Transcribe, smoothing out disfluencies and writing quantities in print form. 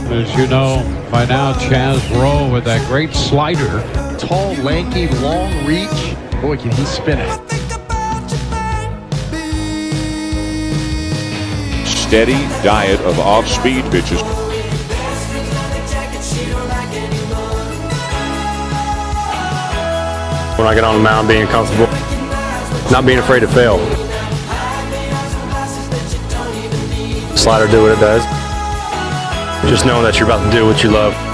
As you know by now, Chaz Roe with that great slider. Tall, lanky, long reach. Boy, can he spin it. Steady diet of off-speed pitches. When I get on the mound, being comfortable, not being afraid to fail. Slider do what it does. Just knowing that you're about to do what you love.